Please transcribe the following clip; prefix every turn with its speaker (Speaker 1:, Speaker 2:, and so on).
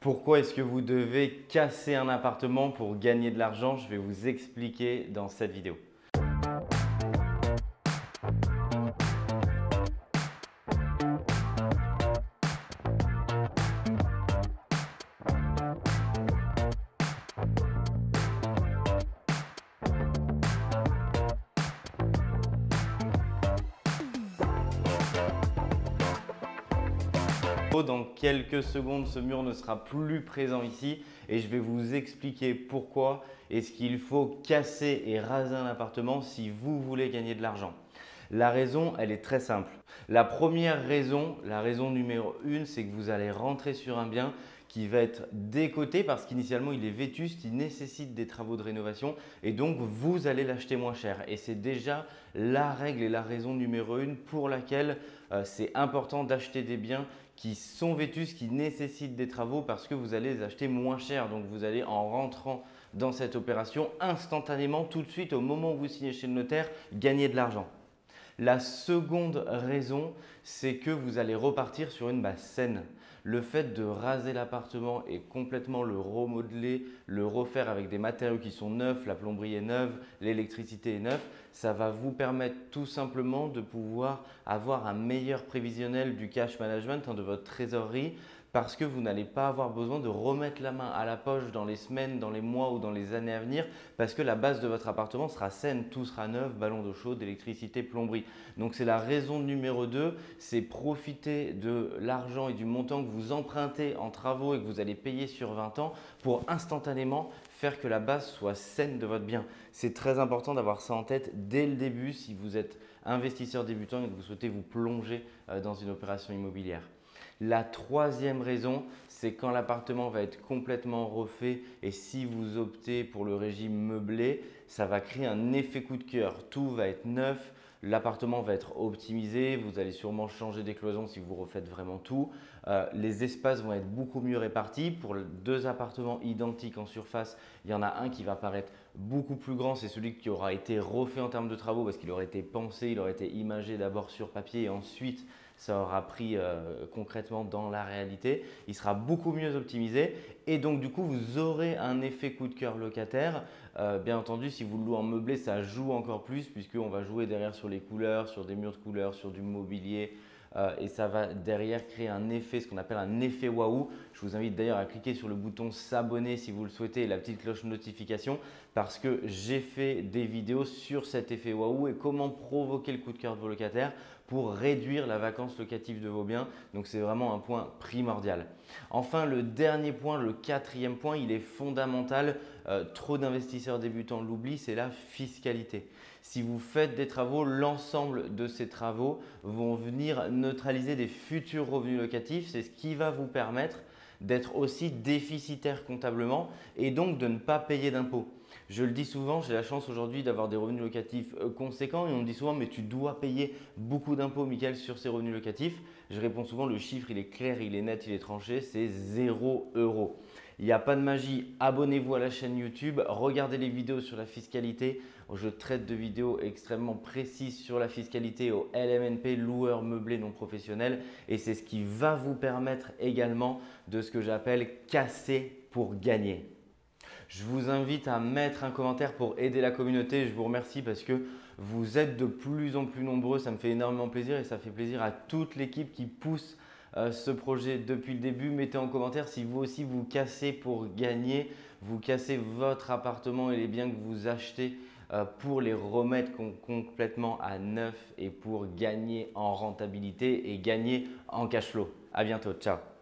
Speaker 1: Pourquoi est-ce que vous devez casser un appartement pour gagner de l'argent? Je vais vous expliquer dans cette vidéo. Dans quelques secondes, ce mur ne sera plus présent ici et je vais vous expliquer pourquoi est-ce qu'il faut casser et raser un appartement si vous voulez gagner de l'argent. La raison, elle est très simple. La première raison, la raison numéro 1, c'est que vous allez rentrer sur un bien qui va être décoté parce qu'initialement il est vétuste, il nécessite des travaux de rénovation et donc vous allez l'acheter moins cher. Et c'est déjà la règle et la raison numéro 1 pour laquelle c'est important d'acheter des biens qui sont vétustes, qui nécessitent des travaux parce que vous allez les acheter moins cher. Donc vous allez, en rentrant dans cette opération, instantanément, tout de suite, au moment où vous signez chez le notaire, gagner de l'argent. La seconde raison, c'est que vous allez repartir sur une base saine. Le fait de raser l'appartement et complètement le remodeler, le refaire avec des matériaux qui sont neufs, la plomberie est neuve, l'électricité est neuve, ça va vous permettre tout simplement de pouvoir avoir un meilleur prévisionnel du cash management, de votre trésorerie, parce que vous n'allez pas avoir besoin de remettre la main à la poche dans les semaines, dans les mois ou dans les années à venir parce que la base de votre appartement sera saine, tout sera neuf, ballon d'eau chaude, électricité, plomberie. Donc c'est la raison numéro 2, c'est profiter de l'argent et du montant que vous empruntez en travaux et que vous allez payer sur 20 ans pour instantanément faire que la base soit saine de votre bien. C'est très important d'avoir ça en tête dès le début si vous êtes investisseur débutant et que vous souhaitez vous plonger dans une opération immobilière. La troisième raison, c'est quand l'appartement va être complètement refait et si vous optez pour le régime meublé, ça va créer un effet coup de cœur. Tout va être neuf, l'appartement va être optimisé, vous allez sûrement changer des cloisons si vous refaites vraiment tout. Les espaces vont être beaucoup mieux répartis. Pour deux appartements identiques en surface, il y en a un qui va paraître beaucoup plus grand, c'est celui qui aura été refait en termes de travaux parce qu'il aurait été pensé, il aurait été imagé d'abord sur papier et ensuite ça aura pris concrètement dans la réalité. Il sera beaucoup mieux optimisé et donc du coup vous aurez un effet coup de cœur locataire. Bien entendu, si vous le louez en meublé, ça joue encore plus puisqu'on va jouer derrière sur les couleurs, sur des murs de couleurs, sur du mobilier. Et ça va derrière créer un effet, ce qu'on appelle un effet waouh. Je vous invite d'ailleurs à cliquer sur le bouton s'abonner si vous le souhaitez et la petite cloche notification parce que j'ai fait des vidéos sur cet effet waouh et comment provoquer le coup de cœur de vos locataires pour réduire la vacance locative de vos biens. Donc c'est vraiment un point primordial. Enfin, le dernier point, le quatrième point, il est fondamental. Trop d'investisseurs débutants l'oublient, c'est la fiscalité. Si vous faites des travaux, l'ensemble de ces travaux vont venir neutraliser des futurs revenus locatifs. C'est ce qui va vous permettre d'être aussi déficitaire comptablement et donc de ne pas payer d'impôts. Je le dis souvent, j'ai la chance aujourd'hui d'avoir des revenus locatifs conséquents et on me dit souvent « mais tu dois payer beaucoup d'impôts, Mickaël, sur ces revenus locatifs ». Je réponds souvent, le chiffre il est clair, il est net, il est tranché, c'est 0 €. Il n'y a pas de magie, abonnez-vous à la chaîne YouTube, regardez les vidéos sur la fiscalité. Je traite de vidéos extrêmement précises sur la fiscalité au LMNP, loueur meublé non professionnel. Et c'est ce qui va vous permettre également de ce que j'appelle casser pour gagner. Je vous invite à mettre un commentaire pour aider la communauté. Je vous remercie parce que vous êtes de plus en plus nombreux. Ça me fait énormément plaisir et ça fait plaisir à toute l'équipe qui pousse ce projet depuis le début. Mettez en commentaire si vous aussi vous cassez pour gagner, vous cassez votre appartement et les biens que vous achetez pour les remettre complètement à neuf et pour gagner en rentabilité et gagner en cash flow. À bientôt, ciao.